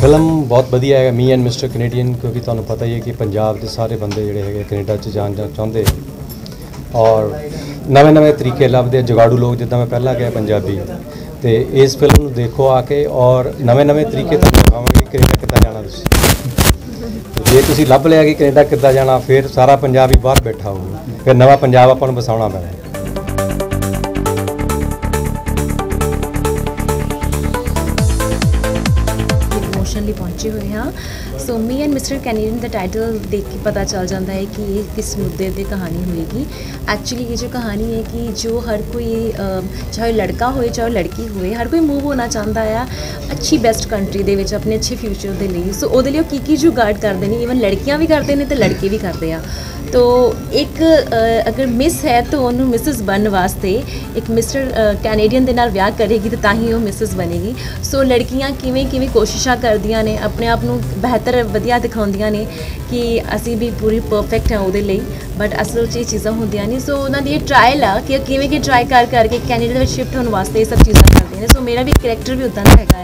Film बहुत वधिया है मी एंड मिस्टर कैनेडियन, क्योंकि तुहानूं पता ही है कि पंजाब के सारे बंदे जिहड़े है कनेडा च जाना चाहुंदे और नवे नवे तरीके लभदे जगाड़ू लोग, जिद्दां मैं पहला कहा पंजाबी। तो इस फिल्म नूं देखो आके और नवे नवे तरीके तुहानूं दिखावांगे कनेडा किद्दां जाना तुसीं। जे तुसीं लभ लिया कि कनेडा किद्दां जाना, फिर सारा पंजाब ही बाहर बैठा होਊਗਾ, फिर नवा पंजाब आपां नूं वसाउणा पैਣਾ। इमोशनली पहुंचे हुए हाँ। So me and mister Canadian the title देख के पता चल जाता है कि ये किस मुद्दे पे कहानी होएगी। एक्चुअली ये जो कहानी है कि जो हर कोई चाहे लड़का होए चाहे लड़की होए, हर कोई मूव होना चाहता है अच्छी बेस्ट कंट्री दे विच अपने अच्छे फ्यूचर के लिए। सो वो की जुगाड़ करते हैं, ईवन लड़कियां भी करते हैं तो लड़के भी करते हैं। तो एक अगर मिस है तो उन्होंने मिसिस बनने वास्ते एक मिस्टर कैनेडियन के नाल ब्याह करेगी तो ताही वो मिसिस बनेगी। सो लड़कियां किवें किवें कोशिशां करदियां ने, अपने आप नूं बेहतर वधिया दिखाउंदियां ने कि असी भी पूरी परफेक्ट हैं उहदे लई, बट असल च ये चीज़ां होंदियां नहीं। सो उन्हां दी ट्रायल आ कि किवें कि ट्राई कर करके कैनेडा विच शिफ्ट होने वास्ते ये सब चीज़ां करदियां ने। सो मेरा भी करैक्टर भी उदां दा हैगा